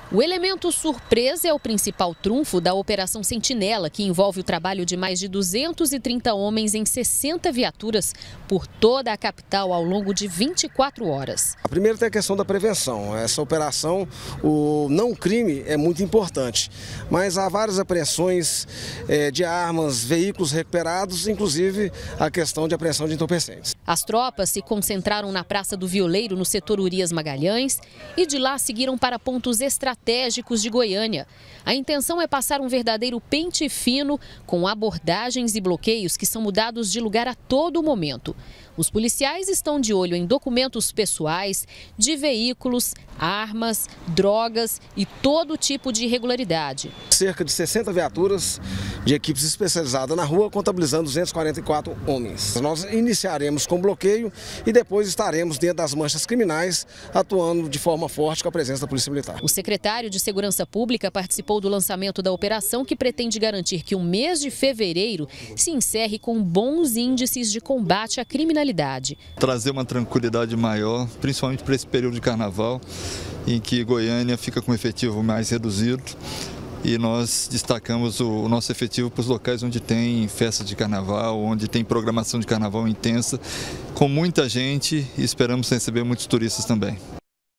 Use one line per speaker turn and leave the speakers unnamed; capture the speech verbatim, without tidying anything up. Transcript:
O elemento surpresa é o principal trunfo da Operação Sentinela, que envolve o trabalho de mais de duzentos e trinta homens em sessenta viaturas por toda a capital ao longo de vinte e quatro horas.
A primeira tem a questão da prevenção. Essa operação, o não crime é muito importante, mas há várias apreensões é, de armas, veículos recuperados, inclusive a questão de apreensão de entorpecentes.
As tropas se concentraram na Praça do Violeiro, no setor Urias Magalhães, e de lá seguiram para pontos estratégicos estratégicos de Goiânia. A intenção é passar um verdadeiro pente fino com abordagens e bloqueios que são mudados de lugar a todo momento. Os policiais estão de olho em documentos pessoais, de veículos, armas, drogas e todo tipo de irregularidade.
Cerca de sessenta viaturas de equipes especializadas na rua, contabilizando duzentos e quarenta e quatro homens. Nós iniciaremos com bloqueio e depois estaremos dentro das manchas criminais, atuando de forma forte com a presença da Polícia Militar.
O secretário de Segurança Pública participou do lançamento da operação, que pretende garantir que o mês de fevereiro se encerre com bons índices de combate à criminalidade.
Trazer uma tranquilidade maior, principalmente para esse período de carnaval, em que Goiânia fica com um efetivo mais reduzido. E nós destacamos o nosso efetivo para os locais onde tem festa de carnaval, onde tem programação de carnaval intensa, com muita gente, e esperamos receber muitos turistas também.